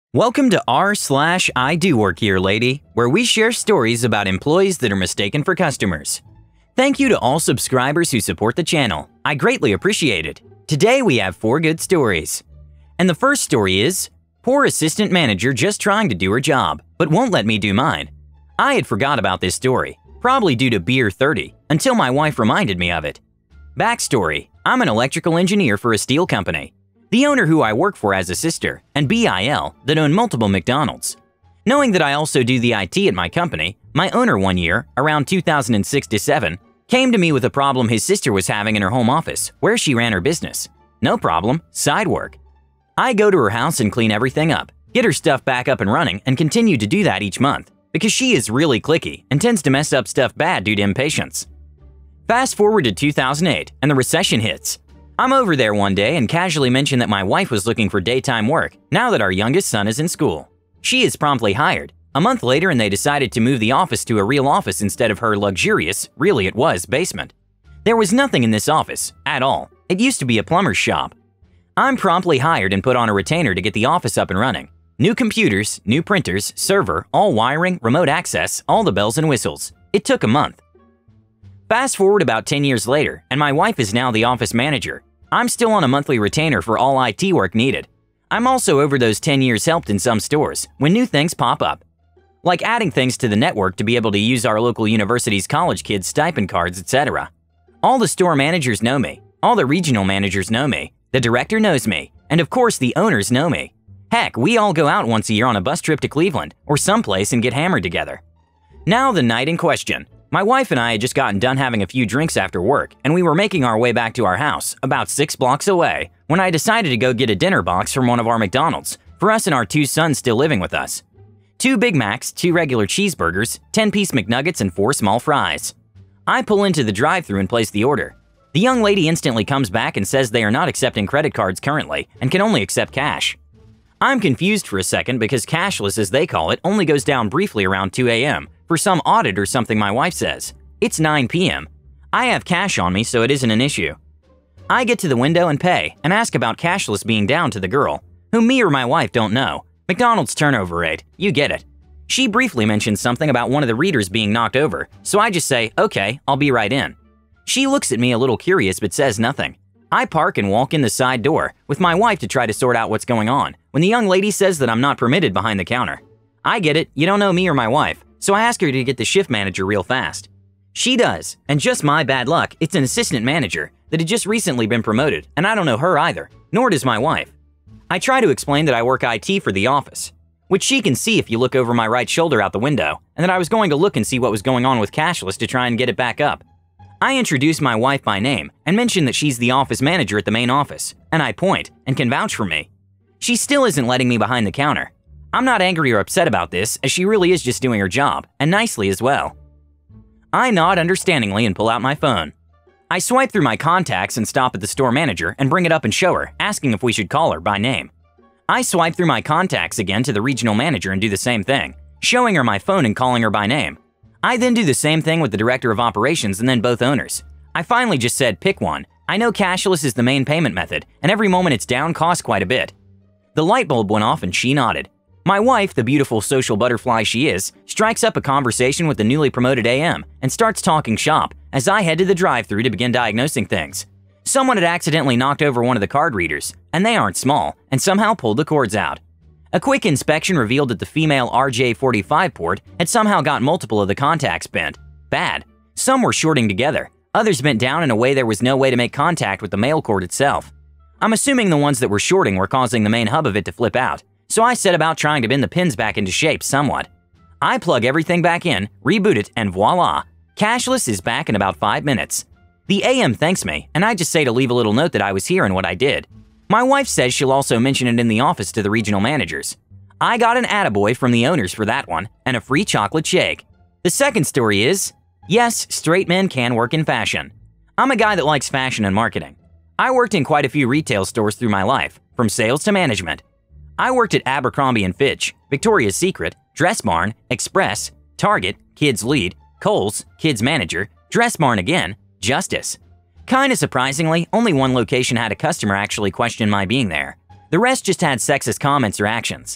Welcome to r/IDOWorkHereLady, where we share stories about employees that are mistaken for customers. Thank you to all subscribers who support the channel. I greatly appreciate it. Today we have 4 good stories. And the first story is, poor assistant manager just trying to do her job, but won't let me do mine. I had forgot about this story, probably due to beer 30, until my wife reminded me of it. Backstory, I'm an electrical engineer for a steel company. The owner who I work for has a sister, and BIL, that own multiple McDonald's. Knowing that I also do the IT at my company, my owner one year, around 2006-07, came to me with a problem his sister was having in her home office, where she ran her business. No problem, side work. I go to her house and clean everything up, get her stuff back up and running, and continue to do that each month, because she is really cliquey and tends to mess up stuff bad due to impatience. Fast forward to 2008, and the recession hits. I'm over there one day and casually mentioned that my wife was looking for daytime work now that our youngest son is in school. She is promptly hired. A month later and they decided to move the office to a real office instead of her luxurious, really it was, basement. There was nothing in this office, at all. It used to be a plumber's shop. I'm promptly hired and put on a retainer to get the office up and running. New computers, new printers, server, all wiring, remote access, all the bells and whistles. It took a month. Fast forward about 10 years later, and my wife is now the office manager. I'm still on a monthly retainer for all IT work needed. I'm also over those 10 years helped in some stores when new things pop up. Like adding things to the network to be able to use our local university's college kids' stipend cards, etc. All the store managers know me, all the regional managers know me, the director knows me, and of course the owners know me. Heck, we all go out once a year on a bus trip to Cleveland or someplace and get hammered together. Now the night in question. My wife and I had just gotten done having a few drinks after work, and we were making our way back to our house, about 6 blocks away, when I decided to go get a dinner box from one of our McDonald's, for us and our 2 sons still living with us. 2 Big Macs, 2 regular cheeseburgers, 10-piece McNuggets, and 4 small fries. I pull into the drive-thru and place the order. The young lady instantly comes back and says they are not accepting credit cards currently and can only accept cash. I'm confused for a second because cashless, as they call it, only goes down briefly around 2 a.m., for some audit or something, my wife says. It's 9 p.m. I have cash on me, so it isn't an issue. I get to the window and pay, and ask about cashless being down to the girl, whom me or my wife don't know. McDonald's turnover rate, you get it. She briefly mentions something about one of the readers being knocked over, so I just say, okay, I'll be right in. She looks at me a little curious but says nothing. I park and walk in the side door, with my wife to try to sort out what's going on, when the young lady says that I'm not permitted behind the counter. I get it, you don't know me or my wife. So I ask her to get the shift manager real fast. She does, and just my bad luck, it's an assistant manager that had just recently been promoted, and I don't know her either, nor does my wife. I try to explain that I work IT for the office, which she can see if you look over my right shoulder out the window, and that I was going to look and see what was going on with cashless to try and get it back up. I introduce my wife by name and mention that she's the office manager at the main office, and I point and can vouch for me. She still isn't letting me behind the counter. I'm not angry or upset about this, as she really is just doing her job, and nicely as well. I nod understandingly and pull out my phone. I swipe through my contacts and stop at the store manager and bring it up and show her, asking if we should call her by name. I swipe through my contacts again to the regional manager and do the same thing, showing her my phone and calling her by name. I then do the same thing with the director of operations and then both owners. I finally just said, pick one. I know cashless is the main payment method, and every moment it's down costs quite a bit. The light bulb went off and she nodded. My wife, the beautiful social butterfly she is, strikes up a conversation with the newly promoted AM and starts talking shop as I head to the drive-thru to begin diagnosing things. Someone had accidentally knocked over one of the card readers, and they aren't small, and somehow pulled the cords out. A quick inspection revealed that the female RJ45 port had somehow got multiple of the contacts bent. Bad. Some were shorting together, others bent down in a way there was no way to make contact with the male cord itself. I'm assuming the ones that were shorting were causing the main hub of it to flip out. So I set about trying to bend the pins back into shape somewhat. I plug everything back in, reboot it, and voila! Cashless is back in about 5 minutes. The AM thanks me, and I just say to leave a little note that I was here and what I did. My wife says she'll also mention it in the office to the regional managers. I got an attaboy from the owners for that one, and a free chocolate shake. The second story is, yes, straight men can work in fashion. I'm a guy that likes fashion and marketing. I worked in quite a few retail stores through my life, from sales to management. I worked at Abercrombie & Fitch, Victoria's Secret, Dress Barn, Express, Target, Kids Lead, Kohl's, Kids Manager, Dress Barn again, Justice. Kinda surprisingly, only one location had a customer actually question my being there. The rest just had sexist comments or actions.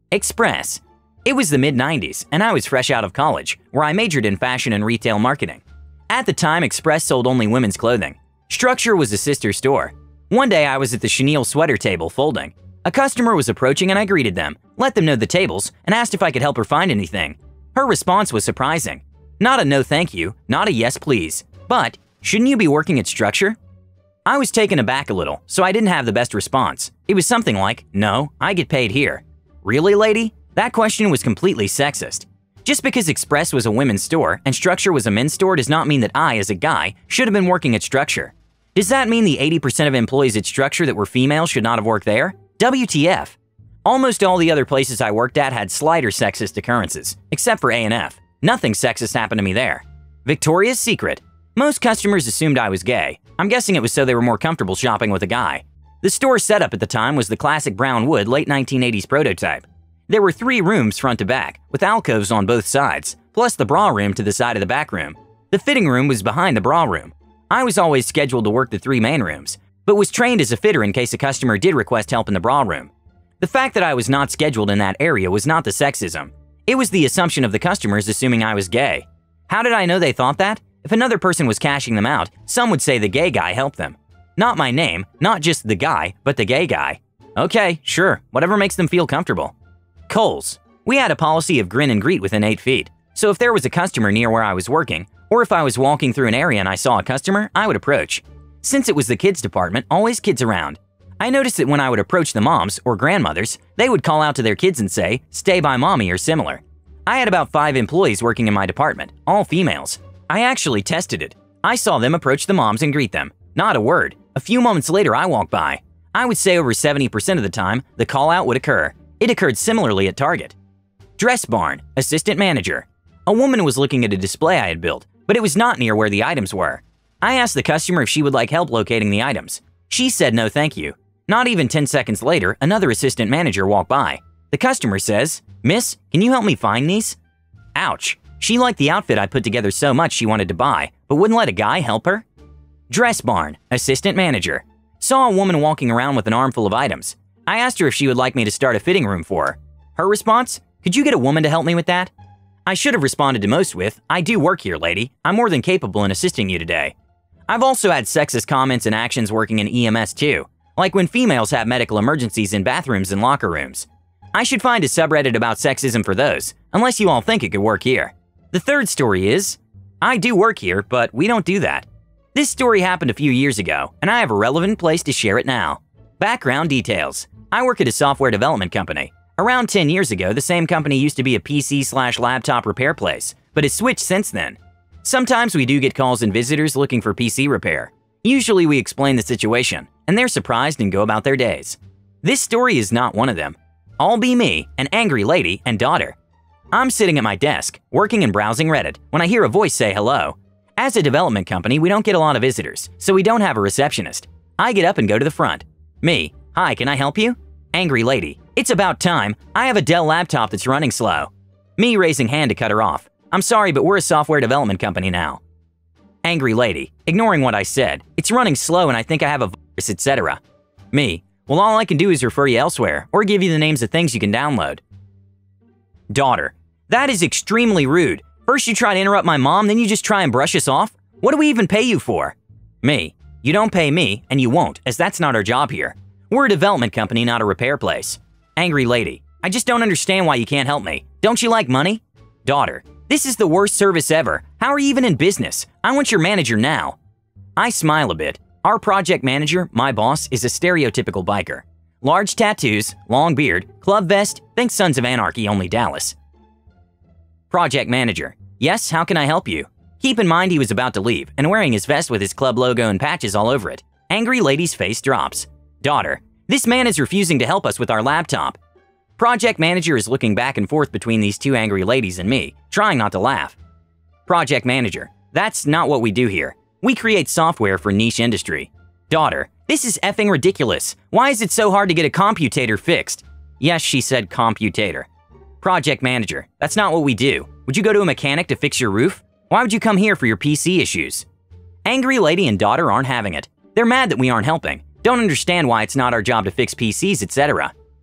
Express. It was the mid-90s, and I was fresh out of college, where I majored in fashion and retail marketing. At the time, Express sold only women's clothing. Structure was a sister store. One day, I was at the chenille sweater table folding. A customer was approaching and I greeted them, let them know the tables, and asked if I could help her find anything. Her response was surprising. Not a no thank you, not a yes please, but shouldn't you be working at Structure? I was taken aback a little, so I didn't have the best response. It was something like, no, I get paid here. Really, lady? That question was completely sexist. Just because Express was a women's store and Structure was a men's store does not mean that I, as a guy, should have been working at Structure. Does that mean the 80% of employees at Structure that were female should not have worked there? WTF. Almost all the other places I worked at had slighter sexist occurrences, except for A&F. Nothing sexist happened to me there. Victoria's Secret. Most customers assumed I was gay. I'm guessing it was so they were more comfortable shopping with a guy. The store setup at the time was the classic brown wood late 1980s prototype. There were 3 rooms front to back, with alcoves on both sides, plus the bra room to the side of the back room. The fitting room was behind the bra room. I was always scheduled to work the 3 main rooms, but was trained as a fitter in case a customer did request help in the bra room. The fact that I was not scheduled in that area was not the sexism. It was the assumption of the customers assuming I was gay. How did I know they thought that? If another person was cashing them out, some would say the gay guy helped them. Not my name, not just the guy, but the gay guy. Okay, sure, whatever makes them feel comfortable. Kohl's. We had a policy of grin and greet within 8 feet, so if there was a customer near where I was working, or if I was walking through an area and I saw a customer, I would approach. Since it was the kids department, always kids around. I noticed that when I would approach the moms or grandmothers, they would call out to their kids and say, "Stay by mommy" or similar. I had about 5 employees working in my department, all females. I actually tested it. I saw them approach the moms and greet them. Not a word. A few moments later, I walked by. I would say over 70% of the time, the call out would occur. It occurred similarly at Target. Dress Barn, assistant manager. A woman was looking at a display I had built, but it was not near where the items were. I asked the customer if she would like help locating the items. She said no thank you. Not even 10 seconds later, another assistant manager walked by. The customer says, "Miss, can you help me find these?" Ouch. She liked the outfit I put together so much she wanted to buy, but wouldn't let a guy help her? Dress Barn, assistant manager. Saw a woman walking around with an armful of items. I asked her if she would like me to start a fitting room for her. Her response? Could you get a woman to help me with that? I should have responded to most with, "I do work here, lady. I'm more than capable in assisting you today." I've also had sexist comments and actions working in EMS too, like when females have medical emergencies in bathrooms and locker rooms. I should find a subreddit about sexism for those, unless you all think it could work here. The third story is, I do work here, but we don't do that. This story happened a few years ago, and I have a relevant place to share it now. Background details. I work at a software development company. Around 10 years ago, the same company used to be a PC/laptop repair place, but it's switched since then. Sometimes we do get calls and visitors looking for PC repair. Usually we explain the situation, and they're surprised and go about their days. This story is not one of them. I'll be me, an angry lady and daughter. I'm sitting at my desk, working and browsing Reddit, when I hear a voice say hello. As a development company, we don't get a lot of visitors, so we don't have a receptionist. I get up and go to the front. Me, "Hi, can I help you?" Angry lady, "It's about time. I have a Dell laptop that's running slow." Me raising hand to cut her off. "I'm sorry, but we're a software development company now." Angry lady, ignoring what I said, "It's running slow and I think I have a virus, etc." Me, "Well, all I can do is refer you elsewhere or give you the names of things you can download." Daughter, "That is extremely rude. First you try to interrupt my mom, then you just try and brush us off? What do we even pay you for?" Me, "You don't pay me, and you won't, as that's not our job here. We're a development company, not a repair place." Angry lady, "I just don't understand why you can't help me. Don't you like money?" Daughter, "This is the worst service ever. How are you even in business? I want your manager now." I smile a bit. Our project manager, my boss, is a stereotypical biker. Large tattoos, long beard, club vest, think Sons of Anarchy, only Dallas. Project manager, "Yes, how can I help you?" Keep in mind he was about to leave and wearing his vest with his club logo and patches all over it. Angry lady's face drops. Daughter, "This man is refusing to help us with our laptop." Project manager is looking back and forth between these two angry ladies and me, trying not to laugh. Project manager, "That's not what we do here. We create software for niche industry." Daughter, "This is effing ridiculous. Why is it so hard to get a computator fixed?" Yes, she said computator. Project manager, "That's not what we do. Would you go to a mechanic to fix your roof? Why would you come here for your PC issues?" Angry lady and daughter aren't having it. They're mad that we aren't helping. Don't understand why it's not our job to fix PCs, etc.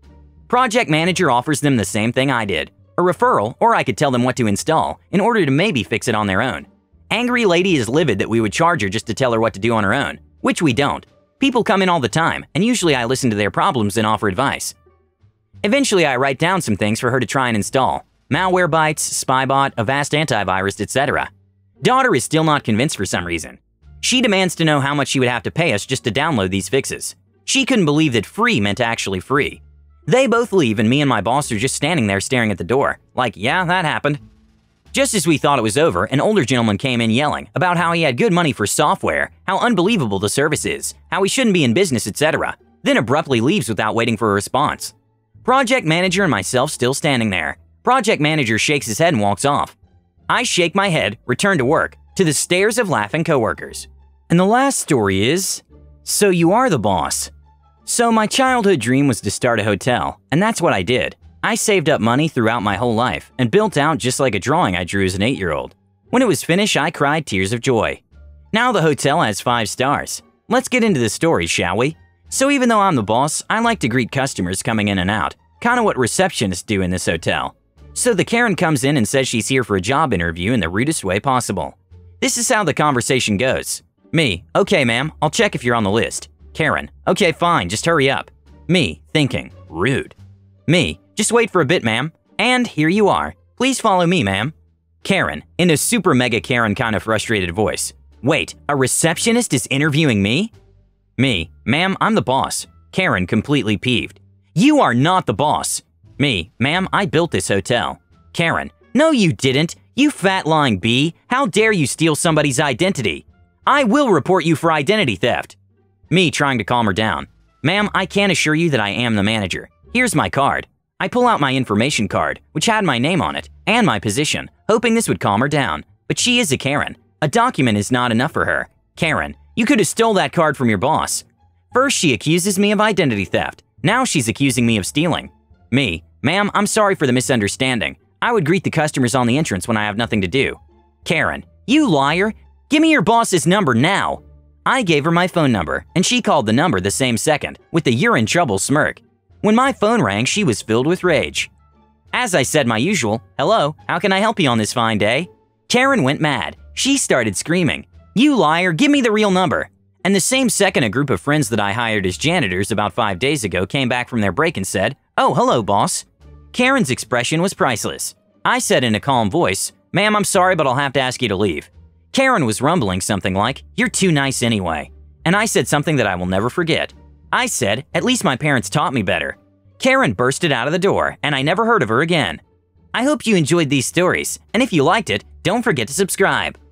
Project manager offers them the same thing I did, a referral, or I could tell them what to install in order to maybe fix it on their own. Angry lady is livid that we would charge her just to tell her what to do on her own, which we don't. People come in all the time, and usually I listen to their problems and offer advice. Eventually, I write down some things for her to try and install. Malwarebytes, Spybot, Avast antivirus, etc. Daughter is still not convinced for some reason. She demands to know how much she would have to pay us just to download these fixes. She couldn't believe that free meant actually free. They both leave and me and my boss are just standing there staring at the door, like, yeah, that happened. Just as we thought it was over, an older gentleman came in yelling about how he had good money for software, how unbelievable the service is, how he shouldn't be in business, etc. Then abruptly leaves without waiting for a response. Project manager and myself still standing there. Project manager shakes his head and walks off. I shake my head, return to work, to the stares of laughing coworkers. And the last story is, so you are the boss. So my childhood dream was to start a hotel, and that's what I did. I saved up money throughout my whole life and built out just like a drawing I drew as an 8-year-old. When it was finished, I cried tears of joy. Now the hotel has 5 stars. Let's get into the story, shall we? So even though I'm the boss, I like to greet customers coming in and out, kind of what receptionists do in this hotel. So the Karen comes in and says she's here for a job interview in the rudest way possible. This is how the conversation goes. Me, okay ma'am, I'll check if you're on the list. Karen, okay fine, just hurry up. Me, thinking, rude. Me, just wait for a bit ma'am. And here you are. Please follow me ma'am. Karen, in a super mega Karen kind of frustrated voice. Wait, a receptionist is interviewing me? Me, ma'am, I'm the boss. Karen, completely peeved. You are not the boss. Me, ma'am, I built this hotel. Karen, no you didn't. You fat lying bee. How dare you steal somebody's identity? I will report you for identity theft. Me, trying to calm her down. Ma'am, I can assure you that I am the manager. Here's my card. I pull out my information card, which had my name on it, and my position, hoping this would calm her down. But she is a Karen. A document is not enough for her. Karen, you could have stole that card from your boss. First, she accuses me of identity theft. Now she's accusing me of stealing. Me, ma'am, I'm sorry for the misunderstanding. I would greet the customers on the entrance when I have nothing to do. Karen, you liar! Give me your boss's number now! I gave her my phone number, and she called the number the same second, with a "you're in trouble" smirk. When my phone rang, she was filled with rage. As I said my usual, "Hello, how can I help you on this fine day?" Karen went mad. She started screaming, "You liar, give me the real number!" And the same second a group of friends that I hired as janitors about 5 days ago came back from their break and said, "Oh, hello, boss." Karen's expression was priceless. I said in a calm voice, "Ma'am, I'm sorry, but I'll have to ask you to leave." Karen was rumbling something like, "You're too nice anyway." And I said something that I will never forget. I said, "At least my parents taught me better." Karen bursted out of the door, and I never heard of her again. I hope you enjoyed these stories, and if you liked it, don't forget to subscribe.